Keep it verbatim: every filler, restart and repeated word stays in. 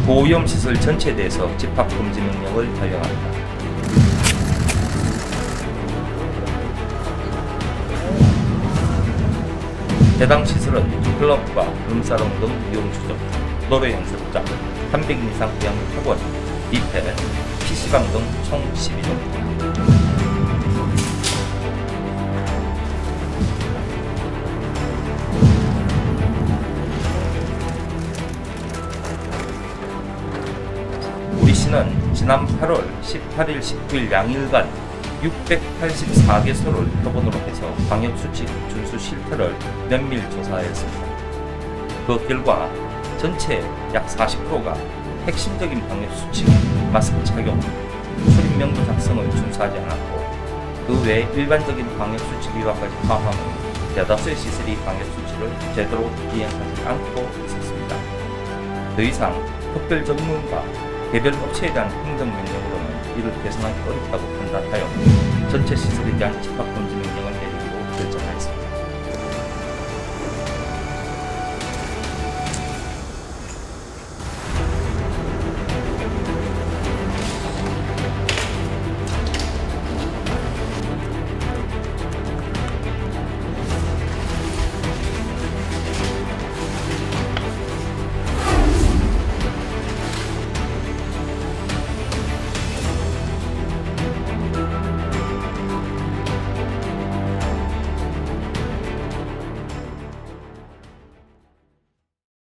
고오염시설 전체에 대해서 집합금지 명령을 발령합니다. 해당 시설은 클럽과 룸사롱 등 이용주점, 도로 연습장, 삼백 인 이상 구역 학원, 뷔페, 피시방 등 총 십이 종입니다. 우리시는 지난 팔월 십팔일, 십구일 양일간 육백팔십사 개소를 표본으로 해서 방역수칙 준수 실태를 면밀 조사하였습니다. 그 결과 전체 약 사십 퍼센트가 핵심적인 방역수칙, 마스크 착용, 출입 명부 작성을 준수하지 않았고, 그 외 일반적인 방역수칙 위반까지 포함하면 대다수의 시설이 방역수칙을 제대로 이행하지 않고 있었습니다. 더 이상 특별 전문가, 개별 업체에 대한 행정명령으로는 이를 개선하기 어렵다고 판단하여 전체 시설에 대한 집합금지 명령을 내리기로 결정하였습니다.